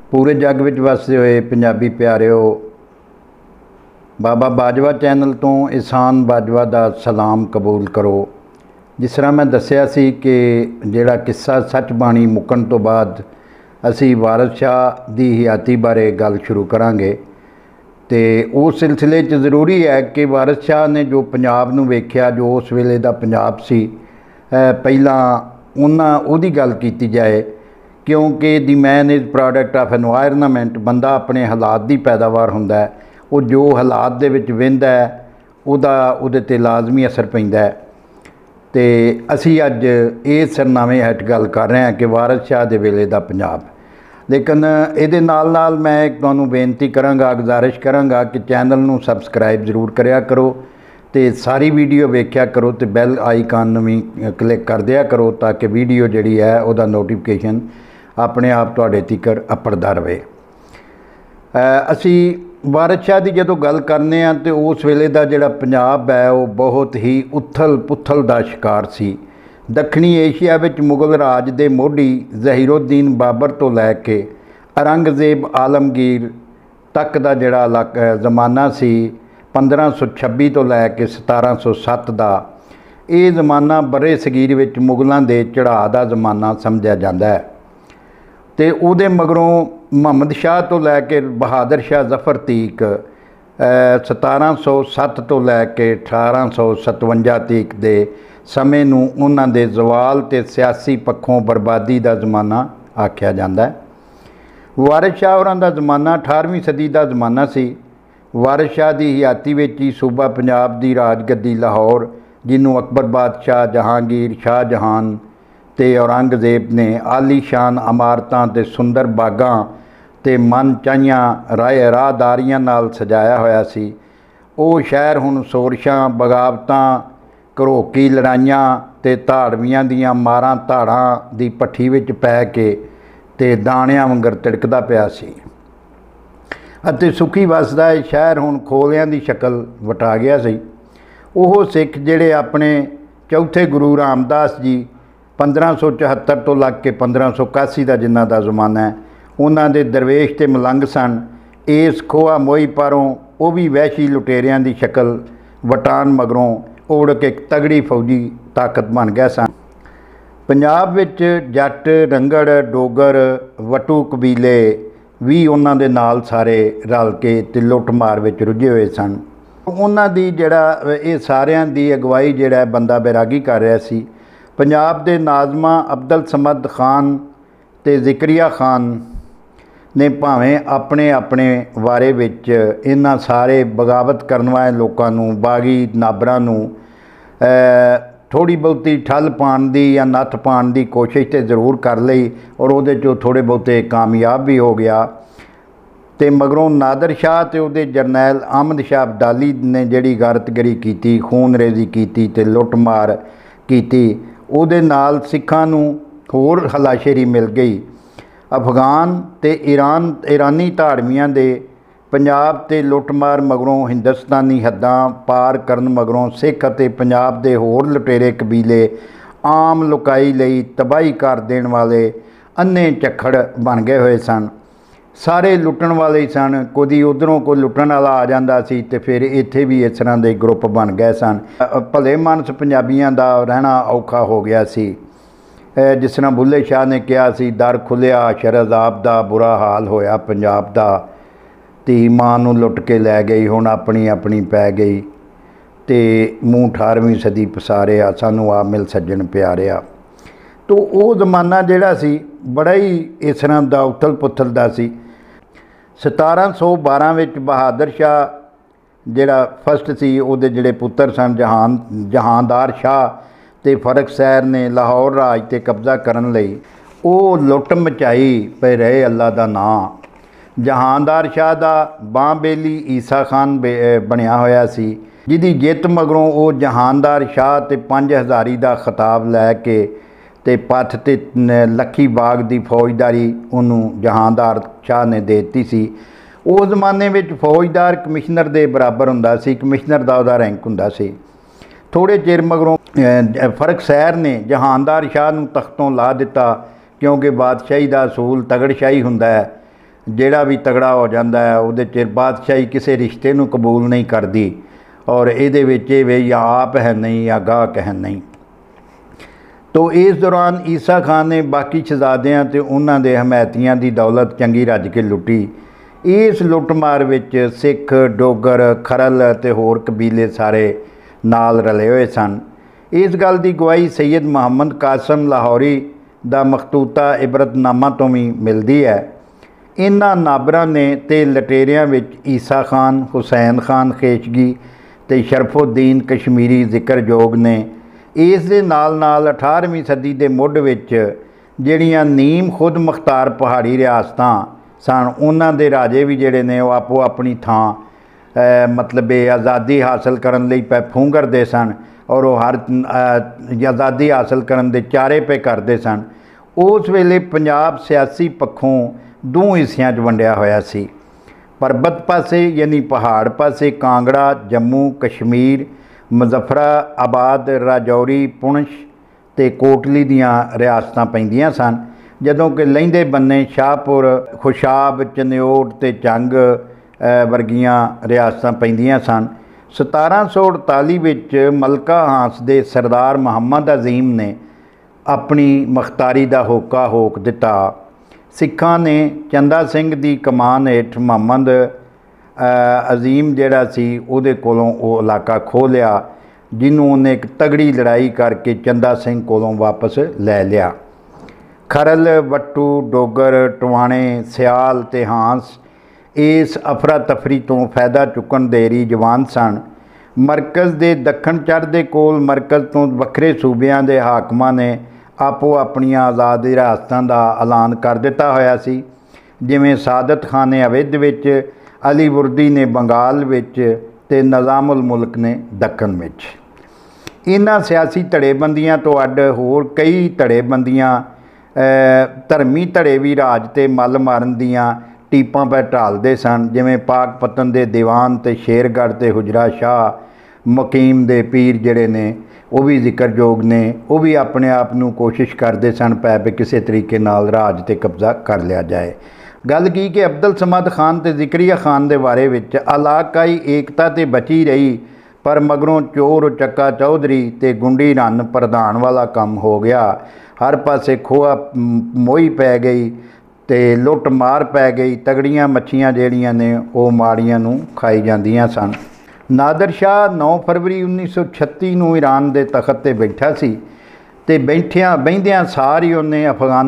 पूरे जग विच वसदे होए पंजाबी प्यारिओ, बाबा बाजवा चैनल तो एहसान बाजवा दा सलाम कबूल करो। जिस तरह मैं दस्सिया सी कि जिहड़ा किस्सा सच बाणी मुक्कण तो बाद असी वारिस शाह दी हयाती बारे गल शुरू करांगे। तो उस सिलसिले च ज़रूरी है कि वारिस शाह ने जो पंजाब नूं वेख्या, जो उस वेले दा पंजाब सी, पहलां उहदी गल कीती जाए, क्योंकि the man is product of environment. बंदा अपने हालात की पैदावार हुंदा है, वो जो हालात दे विच वहिंदा है उहदे ते लाजमी असर पैंदा है। तो असी अज इस सरनामे हेठ गल कर रहे हैं कि वारिस शाह दे वेले दा पंजाब। लेकिन इहदे नाल नाल मैं तुहानूं बेनती करांगा, गुजारिश करांगा कि चैनल नूं सबसक्राइब जरूर करिया करो, तो सारी वीडियो वेख्या करो, तो बैल आइकन नूं भी क्लिक कर दिया करो, ताकि वीडियो जिहड़ी है उहदा नोटिफिकेशन अपने आप तुहाडे तिकर अपड़दा रहे। असी वारिस शाह की जो गल करने हैं तो उस वेले का जिहड़ा पंजाब है वो बहुत ही उथल पुथल का शिकार सी। दक्षिणी एशिया विच मुगल राज के मोढ़ी ज़हीरुद्दीन बाबर तो लैके औरंगज़ेब आलमगीर तक का जिहड़ा जमाना सी 1526 तो लैके 1707 का, ये जमाना बरे सगीर विच मुगलों के चढ़ाव का जमाना समझा जाता है। तो उहदे मगरों मुहम्मद शाह तो लैके बहादुर शाह जफर तीक 1707 तो लैके 1857 तीक दे समय नूं उन्हां दे जवाल ते सियासी पक्षों बर्बादी का जमाना आख्या जाता है। वारिस शाह होरां दा जमाना 18वीं सदी का जमाना सी। वारिस शाह की हयाती विच ही सूबा पंजाब की राजगद्दी लाहौर, जिन्हों अकबर बादशाह, जहांगीर, शाहजहान ते औरंगज़ेब ने आलीशान इमारतां ते सुंदर बागां ते मन चाहियां राहदारियां नाल सजाया होया सी। वो शहर हुण सोरशां, बगावतां, घरोकी लड़ाइयां ते धाड़वियां दियां मारां धाड़ां दी भट्ठी विच पै के ते दाणियां वांगर तिड़कदा पिया सी अते सुखी वसदा ये शहर हुण खोलियां दी शक्ल वटा गया सी। ओह सिख जिहड़े अपने चौथे गुरु रामदास जी 1574 तो लग के 1581 का जिन्ना का जमाना है, उन्हां दे दरवेश ते मलंग सन। इस खोआ मोई पारों वो भी वहशी लुटेरियां की शक्ल वटान मगरों उड़ के एक तगड़ी फौजी ताकत बन गए सन। पंजाब विच जट, रंगड़, डोगर, वटू कबीले भी उन्हां दे नाल सारे रल के ते लुट मार विच रुझे हुए सन। उन्हां दी जिहड़ा ये सारियां दी अगवाई जिहड़ा बंदा बैरागी कर रहा सी। पंजाब दे नाज़मा अब्दुल समद खान ते ज़िक्रिया खान ने भावें अपने अपने वारे विच इन्हां सारे बगावत करने वाले लोगों नूं, बागी नाबरां नूं थोड़ी बहुती ठल पाण दी या नत्थ पाण दी कोशिश तो जरूर कर लई, और उहदे चों थोड़े बहुते कामयाब भी हो गया। तो मगरों नादर शाह ते उहदे जरनैल अहमद शाह अब्दाली ने जिहड़ी गारतगिरी कीती, खून रेजी कीती ते लुट मार कीती, उहदे नाल सिखां नूं होर हलाशेरी मिल गई। अफगान ते ईरानी धाड़वियां दे पंजाब ते लुटमार मगरों हिंदुस्तानी हद्दां पार करन मगरों सिख अते पंजाब दे होर लुटेरे कबीले आम लुकाई लई तबाही कर देण वाले अन्ने झक्खड़ बन गए हुए सन। सारे लुटण वाले ही सन, कोई उधरों कोई लुटण वाला आ जांदा सी ते फिर इत्थे भी इस तरह के ग्रुप बन गए सन। भले मानस पंजाबियां दा रहना औखा हो गया सी। जिस तरह बुल्ले शाह ने कहा सी, दर खुलिया शहजाद दा बुरा हाल होया पंजाब दा, धी मां नूं लुट के लै गई, हुण अपनी अपनी पै गई, ते मूँह 18वीं सदी पसारिया, सानू आ मिल सज्जन प्यारिया। तो वो जमाना जिहड़ा सी बड़ा ही इस तरह का उथल पुथल दा सी। 1712 विच बहादुर शाह जिहड़ा फस्ट सी, उहदे जिहड़े पुत्तर सन जहांदार शाह ते फरक सैर ने लाहौर राज ते कब्जा करन लई वो लुट मचाई पे रहे अल्लाह दा नां। जहांदार शाह दा बां बेली ईसा खान बनिया होया सी, जिहदी जित मगरों वो जहांदार शाह ते 5000 दा खिताब लैके ते पथ ते लखी बाग की फौजदारी उन्होंने जहांदार शाह ने दे दी सी। उस जमाने में फौजदार कमिश्नर के बराबर हुंदा सी, कमिश्नर का उहदा रैंक हुंदा सी। थोड़े चिर मगरों फरक सैर ने जहांदार शाह नूं तख्तों ला दिता, क्योंकि बादशाही का असूल तगड़शाही हुंदा है। ਜਿਹੜਾ ਵੀ ਤਗੜਾ ਹੋ ਜਾਂਦਾ ਹੈ ਉਹਦੇ 'ਚ ਬਾਦਸ਼ਾਹੀ ਕਿਸੇ ਰਿਸ਼ਤੇ ਨੂੰ ਕਬੂਲ ਨਹੀਂ ਕਰਦੀ ਔਰ ਇਹਦੇ ਵਿੱਚ ਇਹ ਵੀ ਜਾਂ ਆਪ ਹੈ ਨਹੀਂ ਜਾਂ ਗਾਹਕ ਹੈ ਨਹੀਂ। तो इस दौरान ईसा खान ने बाकी शहजादियां ते उन्हां दे हमायतियां दी दौलत चंगी रज के लुटी। इस लुटमार विच सिख, डोगर, खरल ते होर कबीले सारे नाल रले हुए सन। इस गल दी गवाही सैयद मुहम्मद कासम लाहौरी दा मखतूता इबरतनामा तो भी मिलती है। इन्हां नाबरां ने ते लटेरियां विच ईसा खान, हुसैन खान खेशगी ते शरफुद्दीन कश्मीरी जिक्रयोग ने। इस दे नाल नाल 18वीं सदी के मुढ़ विच जिहड़ियां नीम खुद मुख्तार पहाड़ी रियासतां सन उन्हां दे राजे भी जिहड़े ने वो आपो अपनी थां मतलब आज़ादी हासिल करन लई पै फूंगरदे सन और वो हर आज़ादी हासिल करन दे चारे पे करदे सन। उस वेले पंजाब सियासी पक्षों दो हिस्सियां च वंडिया होया सी। परबत पासे यानी पहाड़ पासे कांगड़ा, जम्मू कश्मीर, मुजफ्फराबाद, राजौरी, पुंछ ते कोटली दियां रियासतां पैंदियां सन, जदों कि लहिंदे बन्ने शाहपुर, खुशाब, चन्योट ते चंग वर्गियां रियासतां पैंदियां सन। 1748 विच मलका हांस दे सरदार मुहम्मद अजीम ने अपनी मुख्तारी दा होका होक दिता। सिखां ने चंदा सिंह दी कमान हेठ मुहम्मद अजीम जिहड़ा सी उहदे कोलों वो इलाका खो लिया, जिन्हों उन्हें एक तगड़ी लड़ाई करके चंदा सिंह कोलों वापस लै लिया। खरल, वट्टू, डोगर, टवाणे, सियाल ते हांस इस अफरा तफरी तो फायदा चुकन दे रिजवान सन। मरकज़ दे दखण चढ़दे कोल मरकज़ तो वक्रे सूबियां दे हाकमां ने आपो अपनियां आज़ाद रियासतां दा ऐलान कर दिता होया सी, जिवें सादत खान ने अवध विच, अली वुर्दी ने बंगाल विच ते निज़ामुल मुल्क ने दक्कन विच। इन्हां सियासी धड़ेबंदियां तो अड्ड होर कई धड़ेबंदियां धर्मी धड़े भी राज ते मल मारन दियां टीपां पर ढालदे सन, जिवें पाकपतन दे दीवान ते शेरगढ़ ते हुजरा शाह मुकीम दे पीर जिहड़े ने वो भी जिक्रयोग ने। वो भी अपने आप नूं कोशिश करते सन पै भी किसी तरीके नाल राज ते कब्जा कर लिया जाए। गल की कि अब्दुल समद खान ते जिक्रिया खान दे बारे विच इलाकाई एकता ते बची रही, पर मगरों चोर चक्का चौधरी ते गुंडी रन प्रधान वाला काम हो गया। हर पासे खोआ मोही पै गई ते लुट मार पै गई। तगड़ियां मच्छियां जिहड़ियां ने वो माड़ियां नूं खाई जांदियां सन। नादर शाह 9 फरवरी 1936 ਨੂੰ ईरान के तखत ते बैठा सी ते बहिंदियां सारी उन्हें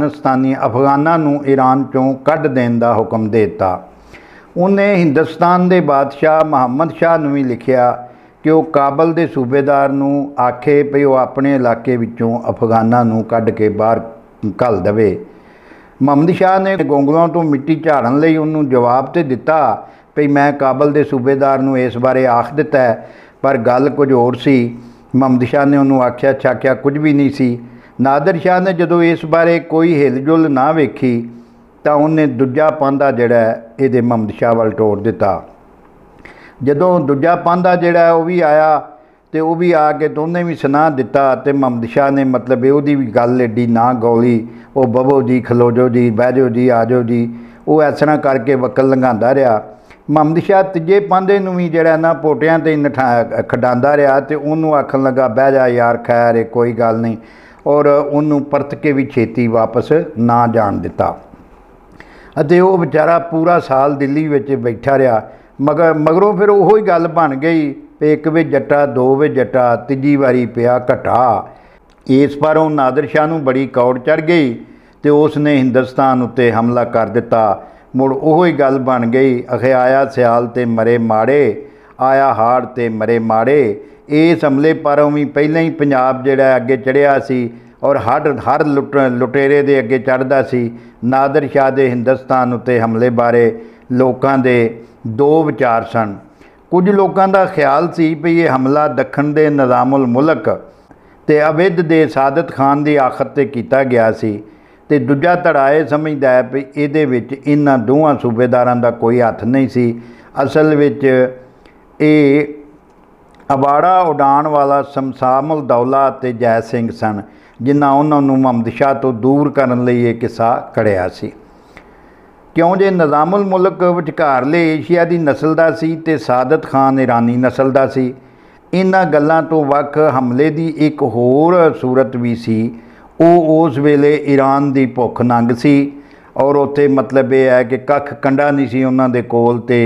अफगानां नूं ईरान चों कढ़ देण दा हुक्म दे दिता। उन्हें हिंदुस्तान के बादशाह मुहम्मद शाह नूं भी लिखिया कि वह काबल के सूबेदार नूं आखे भी वह अपने इलाके विचों अफगानां नूं कढ़ के बाहर घल देवे। मुहम्मद शाह ने गोंगलों तो मिट्टी झाड़न लई उन्होंने जवाब तो दिता भी मैं काबल के सूबेदार नूं इस बारे आख दिता है, पर गल कुछ होर सी। मुहम्मद शाह ने उन्होंने आख्या छाख्या कुछ भी नहीं सी। नादर शाह ने जदों इस बारे कोई हिलजुल ना वेखी तो उन्हें दूजा पांधा जिहड़ा ये मुहम्मद शाह वाल टोर दिता। जदों दूजा पांधा जिहड़ा वो भी आया तो वह भी आके तो उन्हें भी सुना दिता तो मुहम्मद शाह ने मतलब उसकी भी गल एडी ना गौली, वो बवो जी, खलो जो जी, बह जाओ जी, आ जाओ जी, वो इस तरह करके वकल लंघाता रहा। मुहम्मद शाह तीजे पांधे नूं भी जिहड़ा ना पोटियां ते खडांदा रहा तो उन्होंने आखन लगा बह जा यार, खैर है कोई गल नहीं, और उन्होंने परत के भी छेती वापस ना जान दिता। अते वो बेचारा पूरा साल दिल्ली विच बैठा रहा। मगरों फिर उही गल बन गई, एक वे जट्टा, दो वे जट्टा, तीजी वारी पिया घटा। इस पारों नादर शाह नूं बड़ी कौड़ चढ़ गई तो उसने हिंदुस्तान उत्ते हमला कर दिता। मुड़ उही गल बन गई, अखे आया सियाल ते मरे माड़े, आया हाड़ ते मरे माड़े। इस हमले पारों भी पहले ही पंजाब जिहड़ा अगे चढ़िया सी और हर लुटेरे दे अगे चढ़दा सी। नादर शाह दे हिंदुस्तान उत्ते हमले बारे लोकां दे दो विचार सन। कुछ लोगों का ख्याल सी भी ये हमला दखण दे निज़ामुल मुल्क ते अवध दे सादत खान की आखत ते कीता गया सी, ते दूजा धड़ा यह समझदा है भी इहदे विच इन्हां दोवां सूबेदारां दा कोई हथ नहीं सी। असल विच ये अबाड़ा उडाण वाला शमशामुल दौला ते जै सिंह सन, जिन्हां उन्हां नूं मुहम्मद शाह तो दूर करन लई ये किस्सा घड़िया सी। क्यों जे निज़ामुल मुल्क विचकारले एशिया की नस्ल का सी ते सादत खान ईरानी नस्ल का सी। इन्हां गल्लां तो वख हमले की एक होर सूरत भी सी। उस वेले ईरान की भुख नंग सी और उत्थे मतलब यह है कि कख कंडा नहीं सी उन्हां दे कोल ते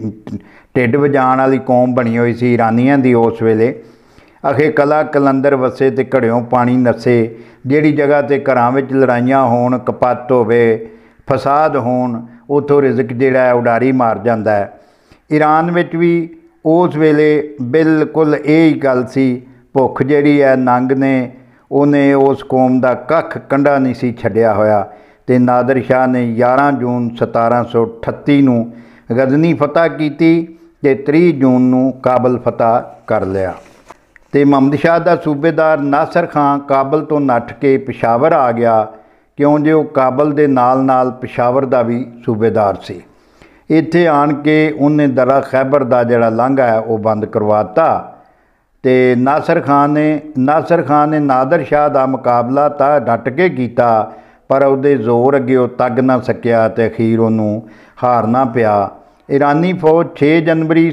ढिड वजाण वाली कौम बनी हुई सी ईरानियां दी उस वेले। अखे कला कलंदर वसे ते घड़ियों पानी नसे, जिहड़ी जगह ते घरां विच लड़ाइयां होण, कपत होवे, फसाद होण, उत्थों रिज़क जिहड़ा है उडारी मार जांदा है। ईरान विच भी उस वेले बिल्कुल यही गल सी। भुख जिहड़ी है नंग ने उन्हें उस कौम का कख कंडा नहीं सी छड्डिया होया ते नादर शाह ने 11 जून 1738 नूं गज़नी फतह कीती ते 30 जून नूं काबल फतह कर लिया। ते मुहम्मद शाह का सूबेदार नासिर खां काबल तो नੱਠ के पेशावर आ गया, क्यों जो काबल दे नाल नाल पेशावर का भी सूबेदार सी। इत्थे आण के उन्हें दरा खैबर का जिहड़ा लांघा है वह बंद करवाता ते नासिर खान ने नादर शाह का मुकाबला तां डट के कीता, पर उहदे जोर अगे वो तग ना सकिया ते अखीर उहनूं हारना पिया। ईरानी फौज 6 जनवरी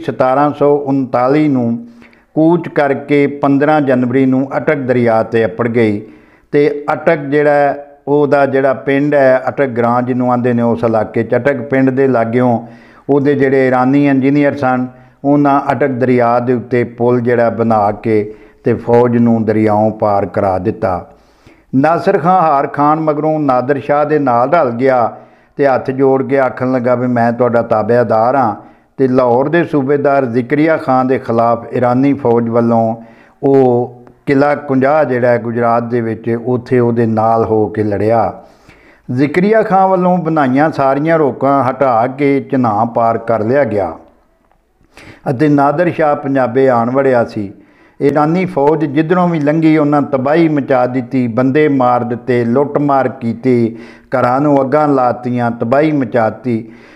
1739 नूं कूच करके 15 जनवरी नूं अटक दरिया ते अपड़ गई ते अटक जिहड़ा ਉਹਦਾ ਜਿਹੜਾ ਪਿੰਡ है अटक ग्रां ਜਿਹਨੂੰ आंदे ने उस इलाके च अटक पिंड ਦੇ ਲਾਗਿਓਂ ਉਹਦੇ ਜਿਹੜੇ ईरानी इंजीनियर सन उन्हां अटक दरिया ਦੇ ਉੱਤੇ पुल ਜਿਹੜਾ बना के ते फौज नूं दरियाओं पार करा दिता। नासिर खां हार खान मगरों नादर शाह दे नाल रल गया ते हत्थ जोड़ के आखन लगा भी मैं तुहाडा ताबेदार हाँ। ते लाहौर दे सूबेदार ज़िक्रिया खां दे खिलाफ ईरानी फौज वालों वो किला 50 जिहड़ा गुजरात दे विच उत्थे उहदे नाल हो के लड़िया। ज़िक्रिया खां वालों बनाईयां सारियां रोकां हटा के चन्हां पार कर लिया गया अते नादर शाह पंजाबे आण वड़िया सी। ईरानी फौज जिधरों भी लंघी उन्हां तबाही मचा दी, बंदे मार दिते, लुट मार की, घरां नूं अग्गां लातियां, तबाही मचाती।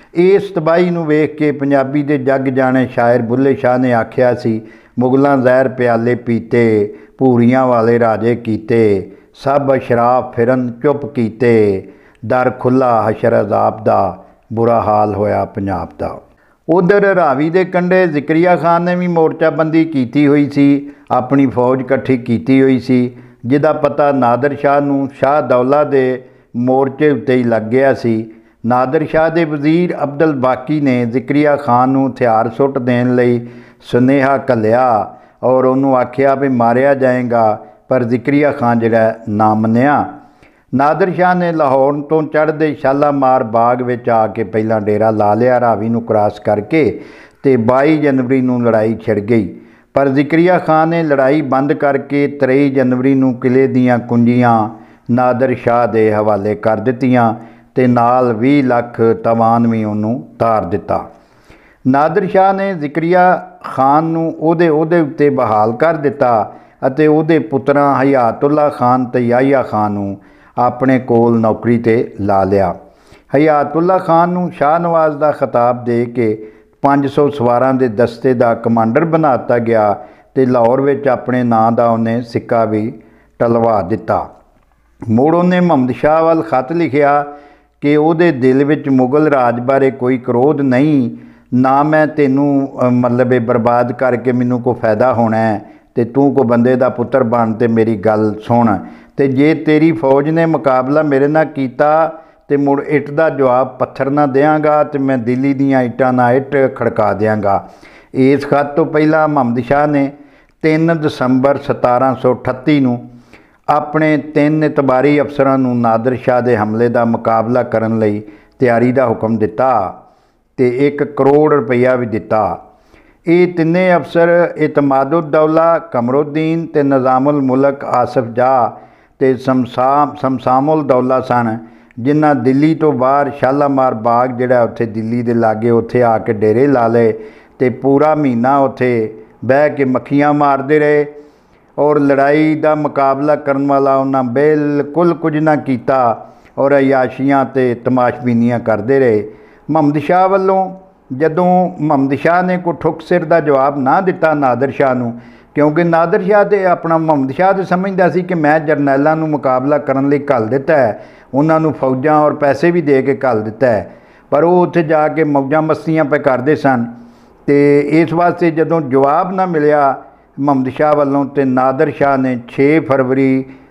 इस तबाही नूं वेख के पंजाबी दे जग जाने शायर बुल्ले शाह ने आख्या सी, मुगलां जहर प्याले पीते, भूरियां वाले राजे कीते, सब अशराफ फिरन चुप कीते, दर खुला हशर अजाब दा, बुरा हाल होया पंजाब दा। उधर रावी दे कंढे ज़िक्रिया खान ने भी मोर्चाबंदी की हुई सी, अपनी फौज इकट्ठी की हुई सी, जिहदा पता नादर शाह नूं शाह दौला दे मोर्चे उत्ते ही लग गया सी। नादर शाह दे वज़ीर अब्दुल बाकी ने ज़िक्रिया खान नूं हथियार सुट देण लई सुनेहा घल्लिया और उन्होंने आख्या भी मारिया जाएगा, पर ज़िक्रिया खान जिहड़ा ना मन्निया। नादर शाह ने लाहौर तो चढ़दे शालामार बाग विच आके पहला डेरा ला लिया रावी नूं क्रॉस करके ते 22 जनवरी नूं लड़ाई छिड़ गई। पर ज़िक्रिया खान ने लड़ाई बंद करके 23 जनवरी नूं किले दीयां कुंजियां नादर शाह दे हवाले कर दित्तियां ते नाल 20 लाख तवान भी उन्होंने तार दिता। नादर शाह ने ज़िक्रिया खान नूं उहदे उत्ते बहाल कर दिता अते उहदे पुत्रां हयातुल्ला खान ते याहिया खान नूं अपने कोल नौकरी ते ला लिया। हयातुल्ला खान नूं शाह नवाज़ का खिताब दे के 500 सवारां दे दस्ते का कमांडर बनाता गया ते लाहौर विच अपने नां दा उन्हें सिक्का भी टलवा दिता। मुड़ उन्हें मुहम्मद शाह वाल खत लिखिया कि उहदे दिल विच मुगल राज बारे कोई क्रोध नहीं, ना मैं तेनू मतलब बर्बाद करके मैनू कोई फायदा होना है, तो तू को बंदे दा पुत्र बन ते मेरी गल सुन, ते जे तेरी फौज ने मुकाबला मेरे नाल कीता ते मुड़ इट दा जवाब पत्थर ना देंगा ते मैं दिल्ली दीयां इटां नाल इट खड़का देंगा। इस खत तो पहला मुहम्मद शाह ने 3 दसंबर 1738 नूं अपने 3 इतबारी अफसरां नूं नादर शाह दे हमले का मुकाबला करन लई तैयारी का हुक्म दिता ते 1 करोड़ रुपया भी दिता। ये तिन्ने अफसर इतमादुद्दौला कमरुद्दीन ते निज़ामुल मुल्क आसिफ जाह ते शमसामुल दौला सन, जिन्हां दिल्ली तो बाहर शालामार बाग जिहड़ा उत्थे दिल्ली दे लागे उत्थे आके डेरे ला लए ते पूरा महीना उत्थे बह के मक्खियां मारते रहे और लड़ाई का मुकाबला करने वाला उन्हें बिल्कुल कुछ ना किया और अयाशियां ते तमाशबीनियां करते रहे। मुहम्मद शाह वालों जदों मुहम्मद शाह ने कोई ठुक सिर का जवाब ना दिता नादर शाह नूं, क्योंकि नादर शाह तो अपना मुहम्मद शाह तो समझदा सी कि मैं जरनैलों नूं मुकाबला करन लई घल दिता है, उन्होंने फौजां और पैसे भी दे के घल दिता है, पर वो उत्थे जाके मौजां मस्तियां पे करते सन। तो इस वास्ते जदों जवाब ना मिलिया मुहम्मद शाह वालों, तो नादर शाह ने 6 फरवरी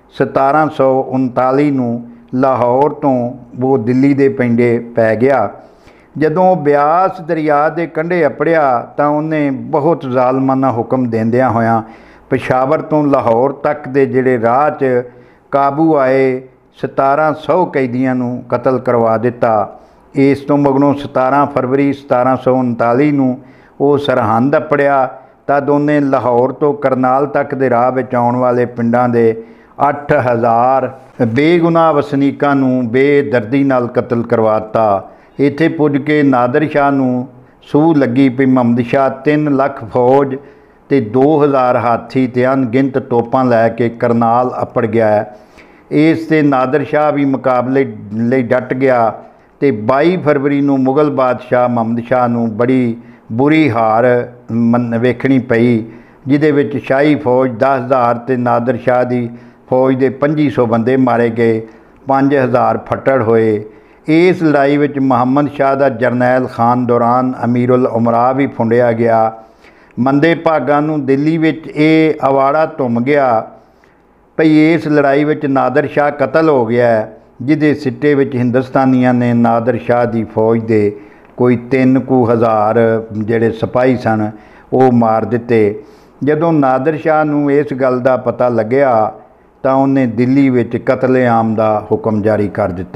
1739 नूं लाहौर तो वो दिल्ली दे पिंडे पै गया। जदों ब्यास दरिया के कंढे अपड़िया तो उन्हें बहुत जालमाना हुक्म देंदियां होयां पेशावर तो लाहौर तक दे जिहड़े राह च काबू आए 1700 कैदियां नूं कतल करवा दिता। इस तो मगरों 17 फरवरी 1739 नूं वो सरहंद अपड़िया तद उन्हें लाहौर तो करनाल तक दे राह विच आउण वाले पिंडां दे 8000 बेगुनाह वसनीकां नूं बेदर्दी नाल कतल करवाता। इत्थे पुज के नादर शाह नूं सूह लगी भी मुहम्मद शाह 3 लाख फौज ते 2000 हाथी ते अनगिनत तोपां लैके करनाल अपड़ गया है। इस ते नादर शाह भी मुकाबले लई डट गया। तो 22 फरवरी नूं मुगल बादशाह मुहम्मद शाह नूं बड़ी बुरी हार वेखणी पई, जिहदे विच शाही फौज 10,000 ते नादर शाह की फौज के 2500 बंदे मारे गए, 5000 फट्टड़ होए। इस लड़ाई विच मुहम्मद शाह का जरनैल खान दौरान अमीरुल उमरा भी फुंडिया गया। मंदे भागां नूं दिल्ली विच ये अवाड़ा धुम गया भई इस लड़ाई विच नादर शाह कतल हो गया है, जिहदे सिट्टे विच हिंदुस्तानियों ने नादर शाह की फौज के कोई 3,000 जिहड़े सिपाही सन वो मार दिते। जदों नादर शाह नूं इस गल का पता लग्या तो उन्हें दिल्ली विच कतलेआम का हुक्म जारी कर दिता।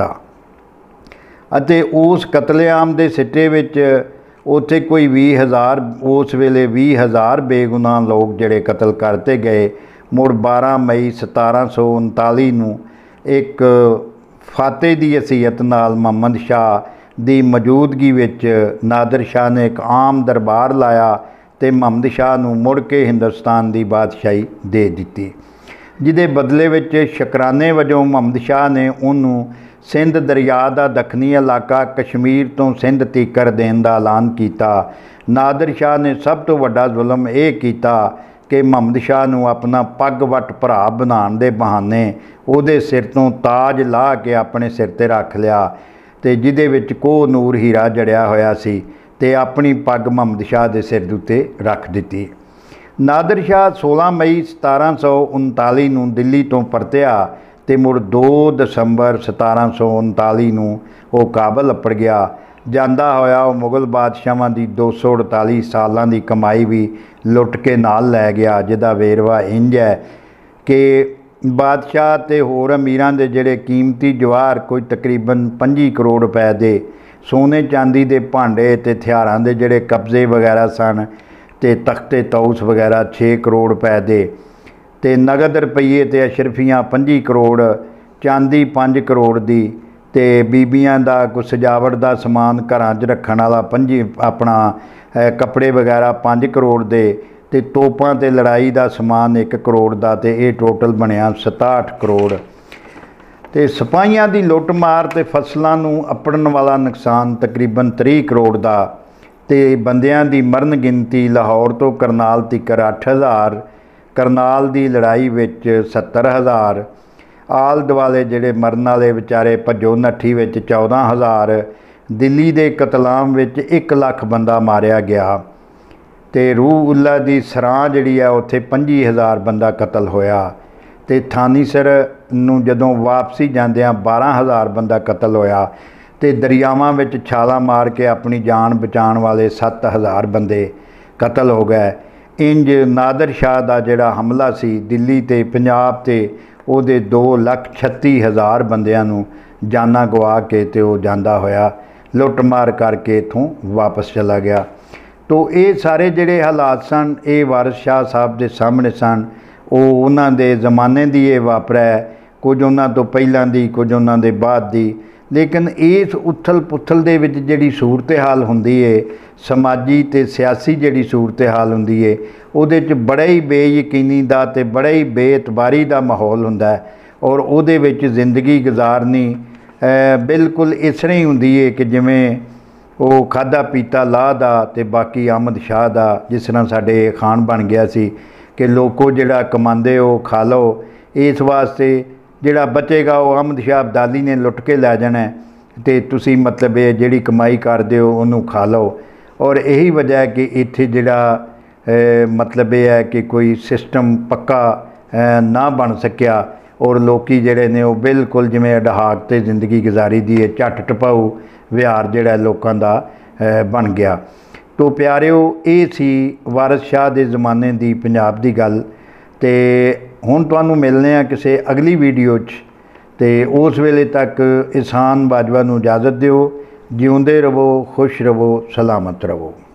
अते उस कतलेआम के सिट्टे विच उत्थे कोई 20,000 उस वेले 20,000 बेगुनाह लोग जिहड़े कतल करते गए। मुड़ 12 मई 1739 नूं एक फाते की हसीयत नाल मुहम्मद शाह की मौजूदगी विच नादर शाह ने एक आम दरबार लाया तो मुहम्मद शाह नूं मुड़ के हिंदुस्तान की बादशाही दे दिती, जिहदे बदले विच शकराने वजों मुहम्मद शाह ने उन्होंने सिंध दरिया का दखनी इलाका कश्मीर तो सिंध तीकर देने का ऐलान किया। नादर शाह ने सब तो वड्डा जुल्म यह किया कि मुहम्मद शाह नूं अपना पग वट भरा बनाने के बहाने उहदे सिर तो ताज ला के अपने सिर ते रख लिया, तो जिहदे विच कोह नूर हीरा जड़िया होया सी, ते अपनी पग मुहम्मद शाह के सिर उत्ते रख दिती। नादर शाह 16 मई 1739 नूं दिल्ली तो परतिया तो मुड़ 2 दसंबर 1739 नूं वो काबल अपड़ गया। जांदा होया वो मुगल बादशाहां की 248 सालों की कमाई भी लुट के नाल लै गया, जिहदा वेरवा इंज है कि बादशाह ते होर अमीरां दे जिहड़े कीमती जवाहर कोई तकरीबन 25 करोड़ रुपए दे सोने चांदी के भांडे ते हथियारां दे जिहड़े कब्जे वगैरह सन ते तख्ते तौस वगैरह 6 करोड़ रुपए दे, ते नगद रुपये ते अशरफियां 25 करोड़, चांदी 5 करोड़ दी, ते बीबियां दा कोई सजावट का समान घरां च रखण वाला 5 अपना कपड़े वगैरह 5 करोड़ दे, ते तोपां ते लड़ाई का समान 1 करोड़ का, तो ये टोटल बनया 67 करोड़। तो सिपाहियां की लुट मार ते फसलों नूं अपड़न वाला नुकसान तकरीबन 30 करोड़ का, ते बंदियां की मरण गिनती लाहौर तो करनाल तिकर 8,000, करनाल की लड़ाई विच 70,000, आल दुआले जिहड़े मरन वाले विचारे भज्जो नट्ठी विच 14,000, दिल्ली के कतलाम विच 1 लाख बंदा मारिया गया, तो रूह उल्ला की सरां जिहड़ी है उत्थे 25,000 बंदा कतल होया, तो थानीसर नूं जदों वापसी जांदियां 12,000 बंदा कतल होया, तो दरियावां विच छालां मार के अपनी जान बचाने वाले 7,000 बंदे कतल हो गए। इंज नादर शाह का जिहड़ा हमला सी दिल्ली ते पंजाब ते उहदे 2,36,000 बंदियां नूं जाना गवा के ते वो जांदा होया लुट मार करके इत्थों वापस चला गया। तो ये सारे जिहड़े हालात सन ये वारिस शाह साहब के सामने सन, वो उन्हां दे ज़माने दी ये वापरा है, कुछ उन्हां तो पहलां दी कुछ उन्हां दे बाद दी। लेकिन इस उथल पुथल दे विच जिहड़ी सूरत हाल हुंदी है, समाजी ते सियासी जिहड़ी सूरत हाल हुंदी है, उहदे च बड़ा ही बेयकीनी दा ते बड़ा ही बेइतबारी दा माहौल हुंदा है, और उहदे विच जिंदगी गुजारनी बिल्कुल इस तरह ही हुंदी है कि जिवें वो खादा पीता लाह दा ते बाकी आमद शाह दा, जिस तरह साडे खान बन गया सी कि लोको जिहड़ा कमांदे हो खा लो, इस वास्ते जिहड़ा बचेगा वो अहमद शाह अब्दाली ने लुट के लै जाना है। ਤੇ ਤੁਸੀਂ मतलब ਇਹ ਜਿਹੜੀ ਕਮਾਈ ਕਰਦੇ ਹੋ ਉਹਨੂੰ ਖਾ ਲਓ। ਔਰ यही वजह है कि इत्थे जिहड़ा मतलब यह है कि कोई सिस्टम पक्का ना बन सकिया और लोकी जिहड़े ने वो बिल्कुल जिवें अडहाक ते जिंदगी गुजारी दी है, झट टपाऊ विहार जिहड़ा लोकां दा बन गया। तो प्यारिओ ये सी वारिस शाह दे ज़माने दी पंजाब दी गल। ते हुण तुहानूं मिलने आ किसी अगली वीडियो च, ते उस वेले तक एहसान बाजवा नूं इजाज़त दिओ। जिउंदे रवो, खुश रवो, सलामत रवो।